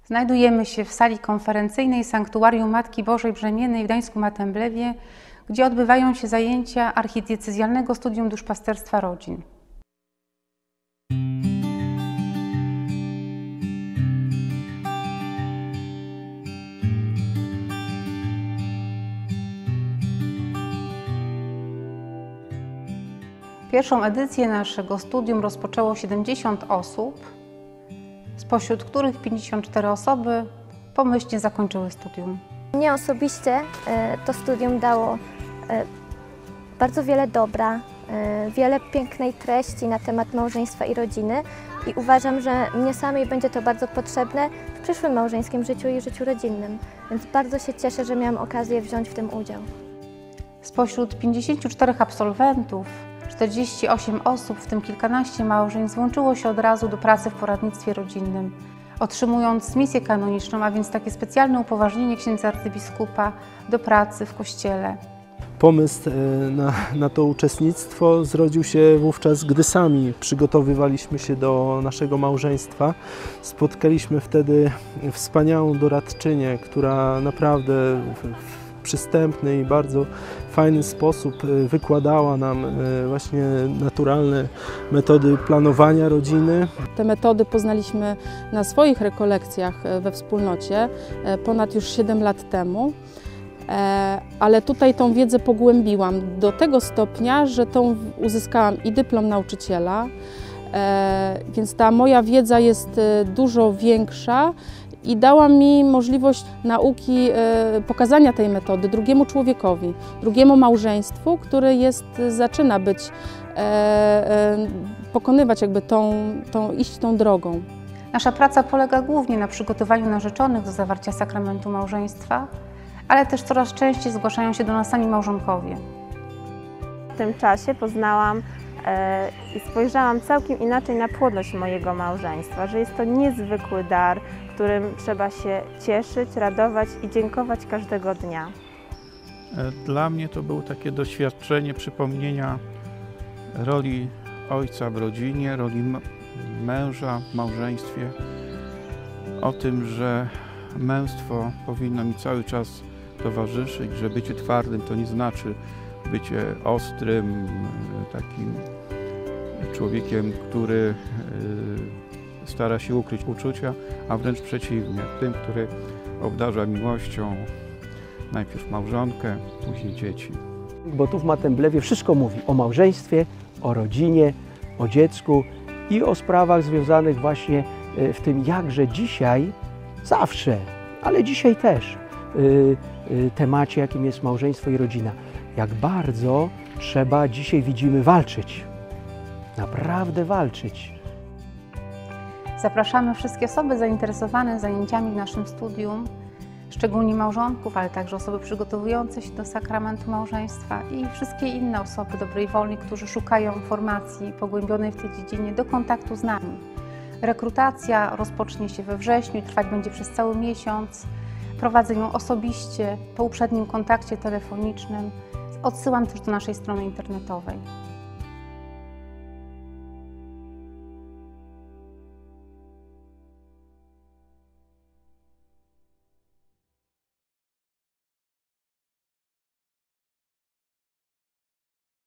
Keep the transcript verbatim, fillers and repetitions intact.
Znajdujemy się w sali konferencyjnej Sanktuarium Matki Bożej Brzemiennej w Gdańsku-Matemblewie, gdzie odbywają się zajęcia Archidiecezjalnego Studium Duszpasterstwa Rodzin. Pierwszą edycję naszego studium rozpoczęło siedemdziesiąt osób, spośród których pięćdziesiąt cztery osoby pomyślnie zakończyły studium. Mnie osobiście to studium dało bardzo wiele dobra, wiele pięknej treści na temat małżeństwa i rodziny i uważam, że mnie samej będzie to bardzo potrzebne w przyszłym małżeńskim życiu i życiu rodzinnym, więc bardzo się cieszę, że miałam okazję wziąć w tym udział. Spośród pięćdziesięciu czterech absolwentów czterdzieści osiem osób, w tym kilkanaście małżeństw, włączyło się od razu do pracy w poradnictwie rodzinnym, otrzymując misję kanoniczną, a więc takie specjalne upoważnienie księdza arcybiskupa do pracy w kościele. Pomysł na, na to uczestnictwo zrodził się wówczas, gdy sami przygotowywaliśmy się do naszego małżeństwa. Spotkaliśmy wtedy wspaniałą doradczynię, która naprawdę w przystępny i bardzo fajny sposób wykładała nam właśnie naturalne metody planowania rodziny. Te metody poznaliśmy na swoich rekolekcjach we wspólnocie ponad już siedem lat temu. Ale tutaj tą wiedzę pogłębiłam do tego stopnia, że tą uzyskałam i dyplom nauczyciela, więc ta moja wiedza jest dużo większa i dała mi możliwość nauki, pokazania tej metody drugiemu człowiekowi, drugiemu małżeństwu, które jest, zaczyna być, pokonywać jakby tą, tą, iść tą drogą. Nasza praca polega głównie na przygotowaniu narzeczonych do zawarcia sakramentu małżeństwa, ale też coraz częściej zgłaszają się do nas sami małżonkowie. W tym czasie poznałam e, i spojrzałam całkiem inaczej na płodność mojego małżeństwa, że jest to niezwykły dar, którym trzeba się cieszyć, radować i dziękować każdego dnia. Dla mnie to było takie doświadczenie przypomnienia roli ojca w rodzinie, roli męża w małżeństwie, o tym, że męstwo powinno mi cały czas towarzyszyć, że bycie twardym to nie znaczy bycie ostrym, takim człowiekiem, który stara się ukryć uczucia, a wręcz przeciwnie, tym, który obdarza miłością najpierw małżonkę, później dzieci. Bo tu w Matemblewie wszystko mówi o małżeństwie, o rodzinie, o dziecku i o sprawach związanych właśnie w tym, jakże dzisiaj, zawsze, ale dzisiaj też, temacie, jakim jest małżeństwo i rodzina. Jak bardzo trzeba dzisiaj, widzimy, walczyć. Naprawdę walczyć. Zapraszamy wszystkie osoby zainteresowane zajęciami w naszym studium, szczególnie małżonków, ale także osoby przygotowujące się do sakramentu małżeństwa i wszystkie inne osoby dobrej woli, którzy szukają formacji pogłębionej w tej dziedzinie, do kontaktu z nami. Rekrutacja rozpocznie się we wrześniu i trwać będzie przez cały miesiąc. Prowadzę ją osobiście, po uprzednim kontakcie telefonicznym. Odsyłam też do naszej strony internetowej.